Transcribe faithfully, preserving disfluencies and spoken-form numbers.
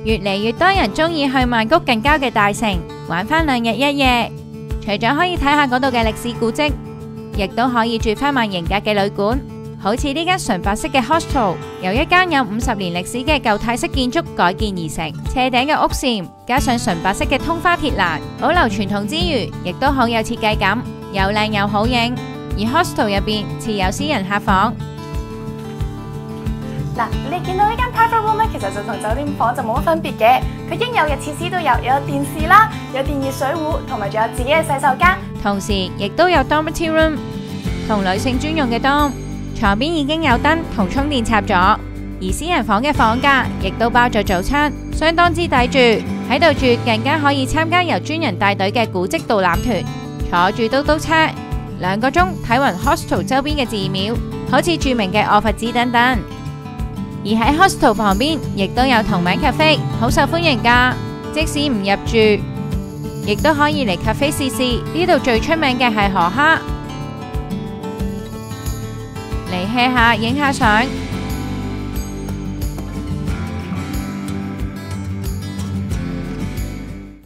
越嚟越多人中意去曼谷近郊嘅大城玩返兩日一夜。除咗可以睇下嗰度嘅歷史古蹟，亦都可以住返曼型格嘅旅館。好似呢間純白色嘅 hostel， 由一間有五十年歷史嘅舊泰式建築改建而成，斜頂嘅屋檐加上純白色嘅通花鐵欄，保留傳統之餘，亦都好有設計感，又靚又好影。而 hostel 入邊設有私人客房。 嗱，你見到呢間 private room 咧，其實就同酒店房就冇乜分別嘅，佢應有嘅設施都有，有電視啦，有電熱水壺，同埋仲有自己嘅洗手間， 同時亦都有 dormitory room 同女性專用嘅 dorm， 床邊已經有燈同充電插咗，而私人房嘅房價亦都包咗早餐，相當之抵住。喺度住更加可以參加由專人帶隊嘅古蹟導覽團，坐住嘟嘟車兩個鐘睇勻 hostel 周邊嘅寺廟，好似著名嘅臥佛寺等等。而喺 hostel 旁邊亦都有同名 cafe， 好受歡迎㗎。即使唔入住，亦都可以嚟 cafe 試試。呢度最出名嘅係河蝦，嚟 hea 下影下相。